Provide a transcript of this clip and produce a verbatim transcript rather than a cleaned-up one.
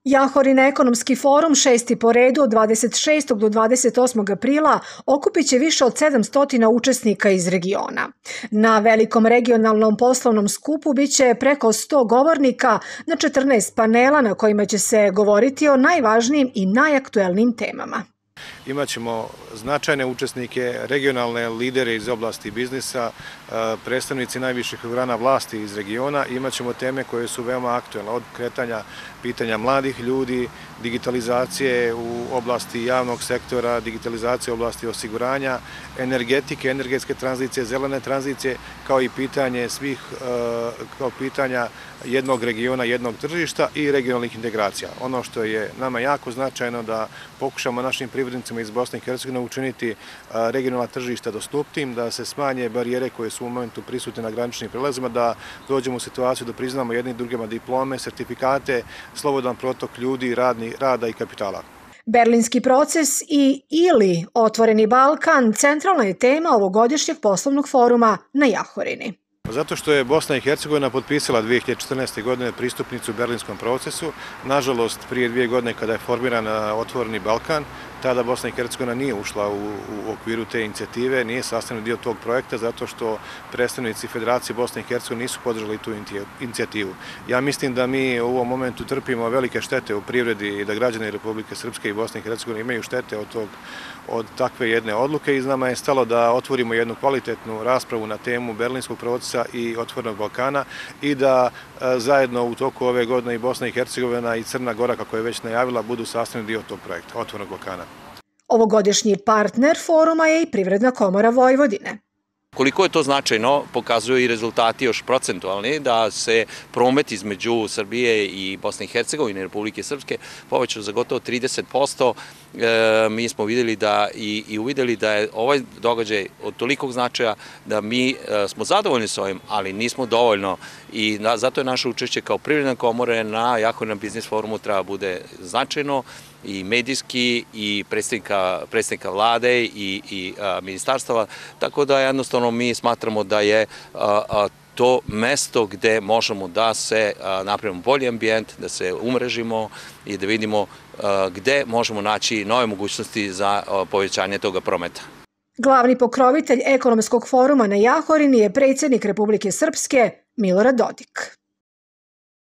Jahorin ekonomski forum, šesti po redu od dvadeset šestog do dvadeset osmog aprila, okupit će više od sedamsto učesnika iz regiona. Na velikom regionalnom poslovnom skupu biće preko sto govornika na četrnaest panela na kojima će se govoriti o najvažnijim i najaktuelnijim temama. Imaćemo značajne učesnike, regionalne lidere iz oblasti biznisa, predstavnici najviših grana vlasti iz regiona. Imaćemo teme koje su veoma aktuelne, od kretanja pitanja mladih ljudi, digitalizacije u oblasti javnog sektora, digitalizacije u oblasti osiguranja, energetike, energetske tranzicije, zelene tranzicije, kao i pitanje svih, kao pitanja jednog regiona, jednog tržišta i regionalnih integracija. Ono što je nama jako značajno da pokušamo našim privrednicima iz Bosne i Hercegovine učiniti regionalna tržišta dostupnim, da se smanje barijere koje su u momentu prisutne na graničnim prelazima, da dođemo u situaciju da priznamo jedni drugima diplome, sertifikate, slobodan protok ljudi, radni, rada i kapitala. Berlinski proces i ili Otvoreni Balkan centralna je tema ovogodišnjeg poslovnog foruma na Jahorini. Zato što je Bosna i Hercegovina potpisala dve hiljade četrnaeste. godine pristupnicu Berlinskom procesu. Nažalost, prije dvije godine kada je formiran Otvoreni Balkan, tada Bosna i Hercegovina nije ušla u, u okviru te inicijative, nije sastavni dio tog projekta zato što predstavnici Federacije Bosne i Hercegovine nisu podržali tu inicijativu. Ja mislim da mi u ovom momentu trpimo velike štete u privredi i da građani Republike Srpske i Bosne i Hercegovine imaju štete od, tog, od takve jedne odluke i nama je stalo da otvorimo jednu kvalitetnu raspravu na temu Berlinskog procesa i Otvorenog Balkana i da a, zajedno u toku ove godine i Bosna i Hercegovina i Crna Gora, kako je već najavila, budu sastavni dio tog projekta Otvorenog Balkana. Ovogodišnji partner foruma je i Privredna komora Vojvodine. Koliko je to značajno, pokazuju i rezultati još procentualni, da se promet između Srbije i Bosne i Hercegovine i Republike Srpske povećao za gotovo trideset posto. E, mi smo vidjeli da i, i uvidjeli da je ovaj događaj od tolikog značaja da mi e, smo zadovoljni s ovim, ali nismo dovoljno i na, zato je naše učešće kao Privredna komore na Jahorinom biznis forumu treba bude značajno i medijski i predstavnika, predstavnika vlade i, i a, ministarstava, tako da jednostavno mi smatramo da je a, a, to mesto gde možemo da se a, napravimo bolji ambijent, da se umrežimo i da vidimo a, gde možemo naći nove mogućnosti za a, povećanje toga prometa. Glavni pokrovitelj ekonomskog foruma na Jahorini je predsjednik Republike Srpske Milorad Dodik.